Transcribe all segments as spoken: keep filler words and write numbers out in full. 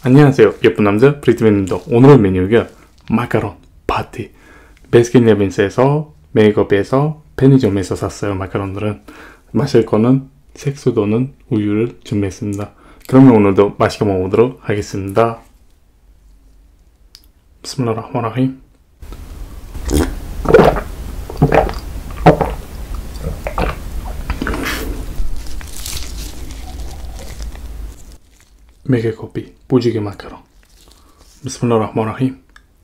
안녕하세요. 예쁜 남자 프리티맨입니다. 오늘의 메뉴가 마카롱 파티. 베스킨라빈스에서, 메이크업에서, 편의점에서 샀어요. 마카롱들은. 마실 거는 색소도는 우유를 준비했습니다. 그러면 오늘도 맛있게 먹어보도록 하겠습니다. 비스밀라흐마니르라힘. 메게 커피, 부지개 마카롱. 비스밀라흐마니르라힘.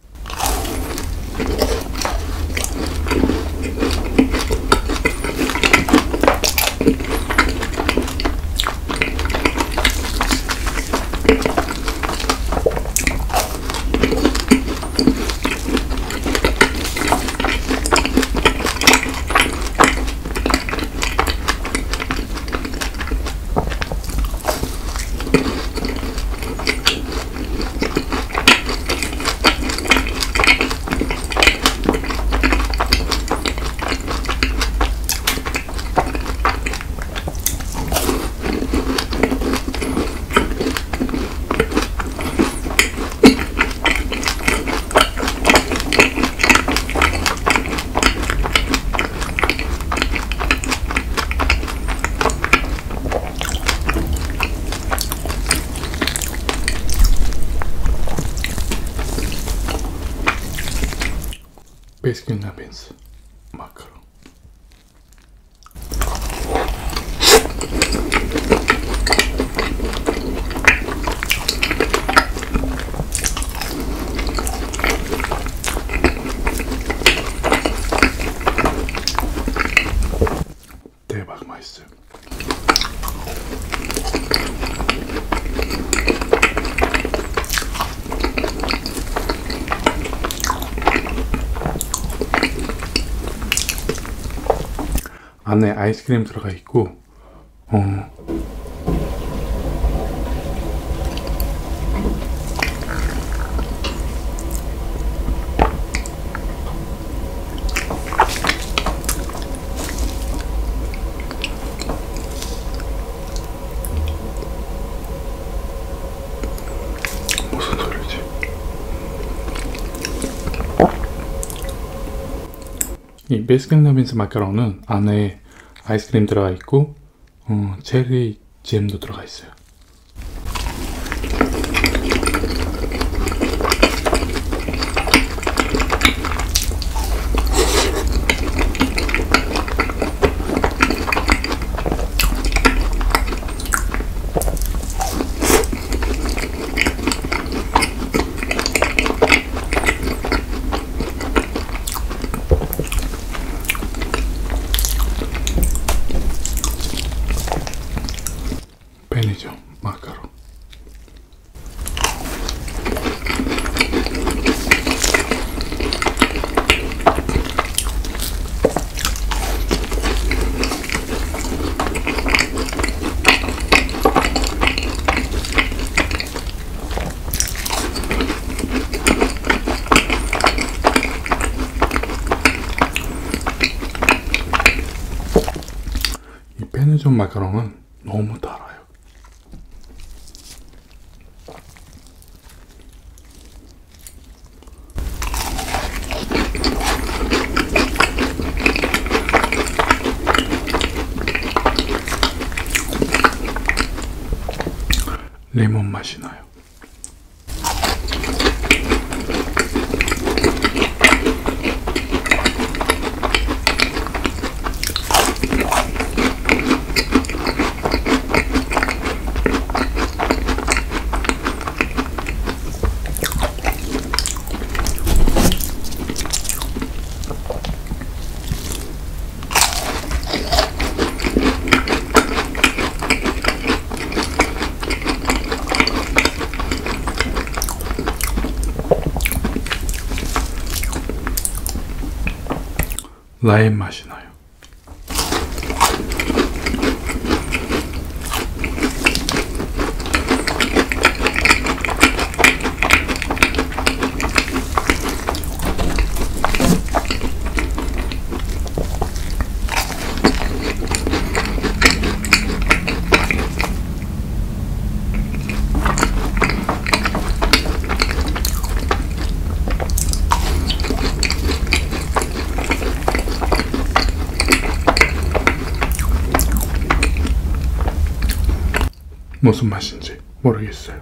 베스킨라빈스 마카롱. 대박 맛있어요. 안에 아이스크림 들어가 있고, 어, 무슨 소리지? 이 베스킨라빈스 마카롱은 안에 아이스크림 들어가 있고, 어, 체리 잼도 들어가 있어요. 편의점 마카롱. 이 편의점 마카롱은 너무 달아요. 레몬 맛이 나요. 라임 맛이 나요. 무슨 맛인지 모르겠어요.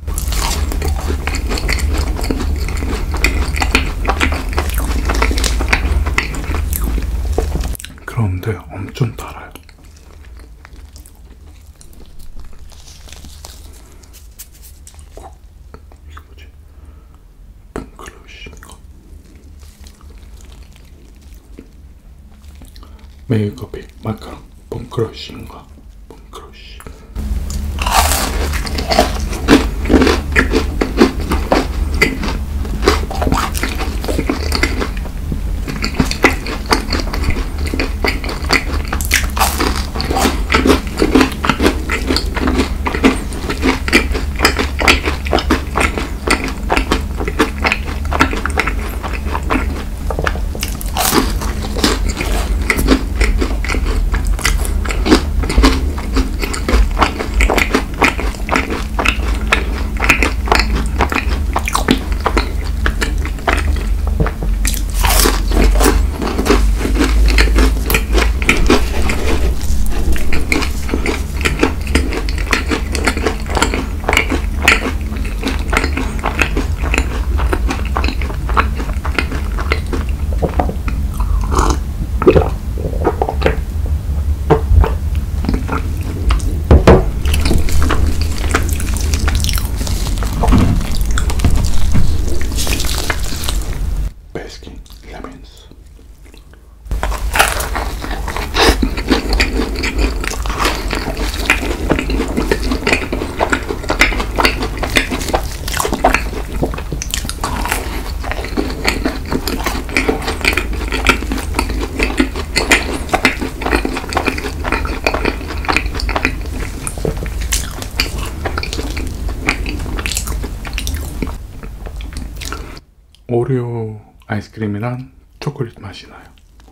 그런데 엄청 달아요. 이게 뭐지? 펑크러쉬인가? 메이커피 마카롱 펑크러쉬인가? 펑크러쉬. 오리오 아이스크림이랑 초콜릿 맛이 나요.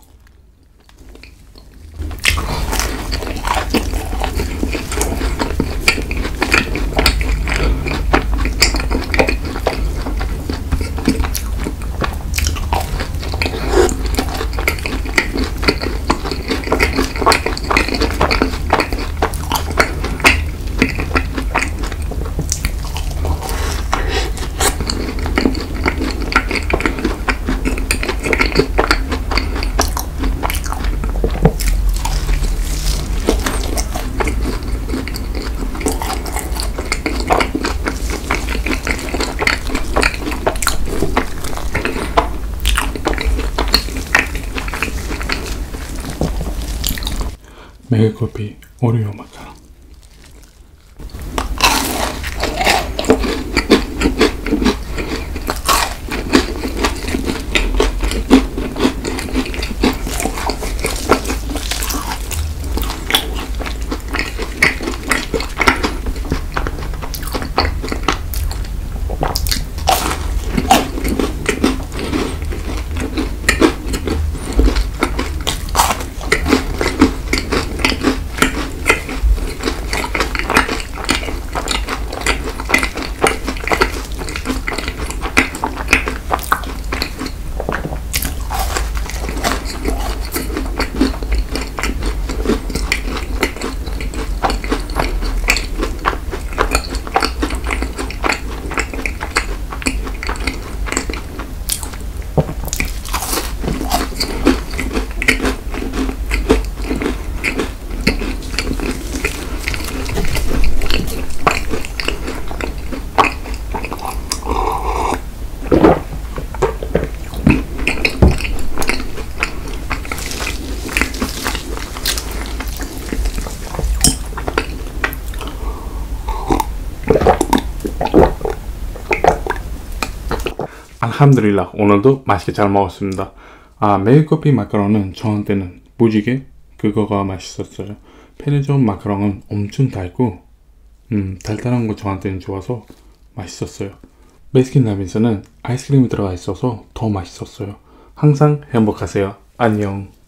메이커피 오리오 마카롱. 알함드릴라, 오늘도 맛있게 잘 먹었습니다. 아, 메이커피 마카롱은 저한테는 무지개 그거가 맛있었어요. 편의점 마카롱은 엄청 달고 음, 달달한 거 저한테는 좋아서 맛있었어요. 베스킨라빈스는 아이스크림이 들어가 있어서 더 맛있었어요. 항상 행복하세요. 안녕.